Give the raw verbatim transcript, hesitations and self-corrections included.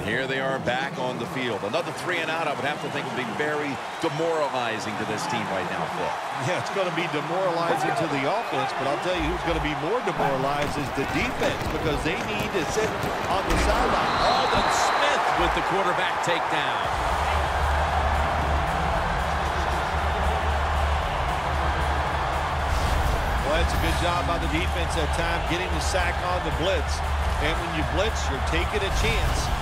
Here they are back on the field. Another three and out, I would have to think, would be very demoralizing to this team right now, Phil. Yeah, it's going to be demoralizing to the offense, but I'll tell you who's going to be more demoralized is the defense, because they need to sit on the sideline. Aldon Smith with the quarterback takedown. Well, that's a good job by the defense that time, getting the sack on the blitz. And when you blitz, you're taking a chance